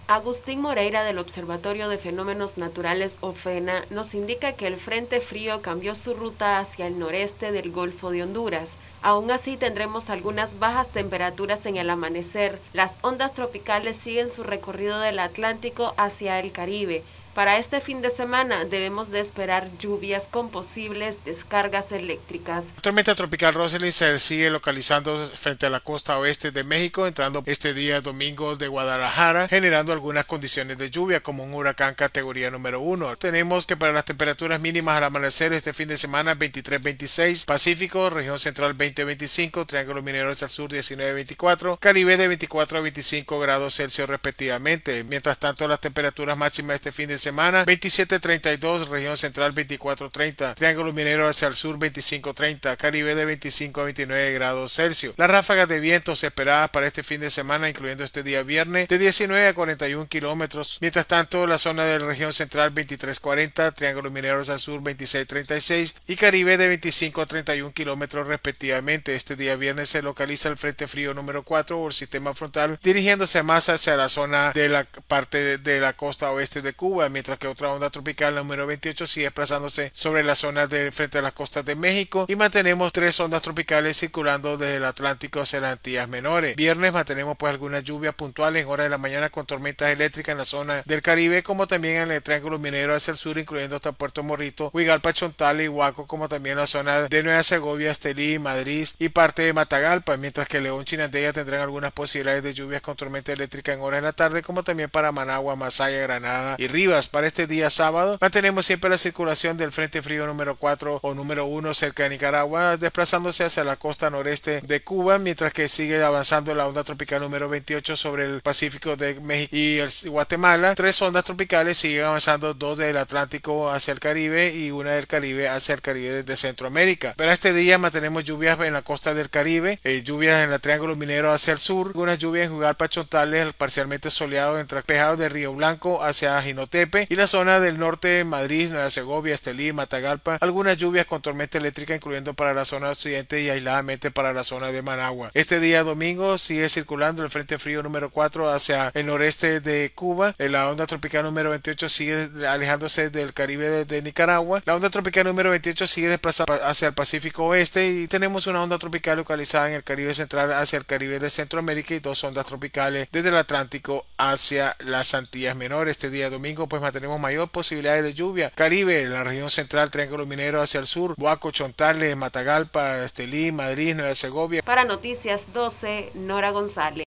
Agustín Moreira del Observatorio de Fenómenos Naturales OFENA nos indica que el frente frío cambió su ruta hacia el noreste del Golfo de Honduras. Aún así tendremos algunas bajas temperaturas en el amanecer. Las ondas tropicales siguen su recorrido del Atlántico hacia el Caribe. Para este fin de semana debemos de esperar lluvias con posibles descargas eléctricas. La tormenta tropical Rosalind se sigue localizando frente a la costa oeste de México, entrando este día domingo de Guadalajara, generando algunas condiciones de lluvia como un huracán categoría número 1. Tenemos que para las temperaturas mínimas al amanecer este fin de semana 23-26, Pacífico, región central 20-25, Triángulo Minero hacia el sur 19-24, Caribe de 24 a 25 grados Celsius respectivamente. Mientras tanto, las temperaturas máximas este fin de semana 27-32, región central 24-30, Triángulo Minero hacia el sur 25-30, Caribe de 25 a 29 grados Celsius. Las ráfagas de vientos esperadas para este fin de semana, incluyendo este día viernes, de 19 a 41 kilómetros. Mientras tanto, la zona de la región central 23-40, Triángulo Minero hacia el sur 26-36 y Caribe de 25 a 31 kilómetros respectivamente. Este día viernes se localiza el frente frío número 4 o el sistema frontal, dirigiéndose más hacia la zona de la parte de la costa oeste de Cuba, mientras que otra onda tropical número 28 sigue desplazándose sobre la zona de frente a las costas de México, y mantenemos tres ondas tropicales circulando desde el Atlántico hacia las Antillas Menores. Viernes mantenemos pues algunas lluvias puntuales en horas de la mañana con tormentas eléctricas en la zona del Caribe, como también en el Triángulo Minero hacia el sur, incluyendo hasta Puerto Morrito, Huigalpa, Chontales y Huaco, como también la zona de Nueva Segovia, Estelí, Madrid y parte de Matagalpa, mientras que León, Chinandega tendrán algunas posibilidades de lluvias con tormenta eléctrica en horas de la tarde, como también para Managua, Masaya, Granada y Rivas. Para este día sábado mantenemos siempre la circulación del frente frío número 4 o número 1 cerca de Nicaragua, desplazándose hacia la costa noreste de Cuba, mientras que sigue avanzando la onda tropical número 28 sobre el Pacífico de México y Guatemala. Tres ondas tropicales siguen avanzando, dos del Atlántico hacia el Caribe y una del Caribe hacia el Caribe de Centroamérica. Para este día mantenemos lluvias en la costa del Caribe, lluvias en el Triángulo Minero hacia el sur, algunas lluvias en Huigalpa, Chontales, parcialmente soleado entre despejados de Río Blanco hacia Jinotepe y la zona del norte, Madrid, Nueva Segovia, Estelí, Matagalpa, algunas lluvias con tormenta eléctrica, incluyendo para la zona occidente y aisladamente para la zona de Managua. Este día domingo sigue circulando el frente frío número 4 hacia el noreste de Cuba. La onda tropical número 28 sigue alejándose del Caribe de Nicaragua. La onda tropical número 28 sigue desplazando hacia el Pacífico oeste, y tenemos una onda tropical localizada en el Caribe central hacia el Caribe de Centroamérica y dos ondas tropicales desde el Atlántico hacia las Antillas Menores. Este día domingo pues mantenemos mayor posibilidades de lluvia. Caribe, la región central, Triángulo Minero hacia el sur, Huaco, Chontales, Matagalpa, Estelí, Madrid, Nueva Segovia. Para Noticias 12, Nora González.